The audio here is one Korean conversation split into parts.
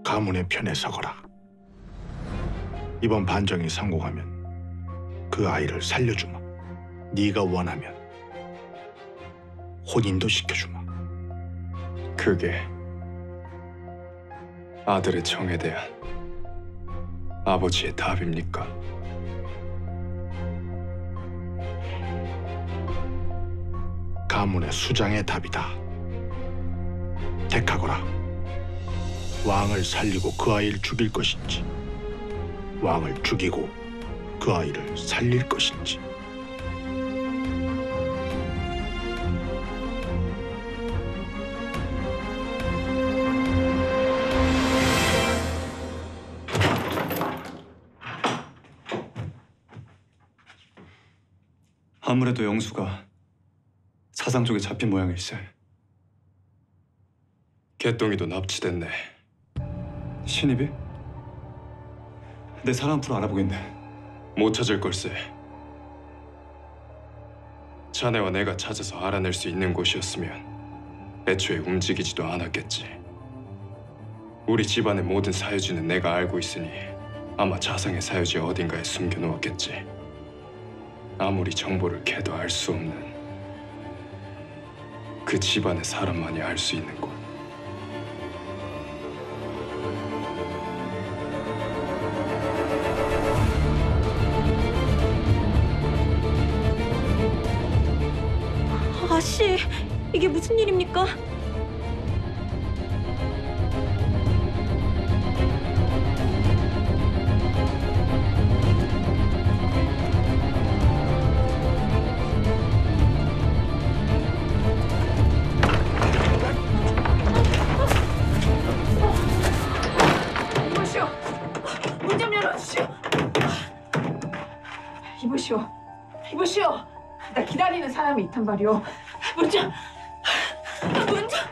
가문의 편에 서거라. 이번 반정이 성공하면 그 아이를 살려주마. 네가 원하면 혼인도 시켜주마. 그게 아들의 정에 대한 아버지의 답입니까? 가문의 수장의 답이다. 택하거라. 왕을 살리고 그 아이를 죽일 것인지, 왕을 죽이고 그 아이를 살릴 것인지. 아무래도 영수가 사상 쪽에 잡힌 모양일세. 개똥이도 납치됐네. 신입이? 내 사람 앞으로 알아보겠네. 못 찾을 걸세. 자네와 내가 찾아서 알아낼 수 있는 곳이었으면 애초에 움직이지도 않았겠지. 우리 집안의 모든 사유지는 내가 알고 있으니 아마 자상의 사유지 어딘가에 숨겨놓았겠지. 아무리 정보를 캐도 알 수 없는 그 집안의 사람만이 알 수 있는 곳. 아씨, 이게 무슨 일입니까? 이보시오, 문 좀 열어주시오. 이보시오, 이보시오. 나 기다리는 사람이 있단 말이오. 문 좀, 문 좀.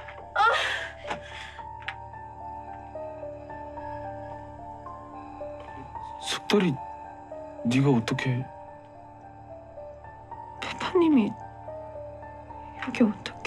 숙달이 네가 어떻게? 파파님이 여기 어떻게?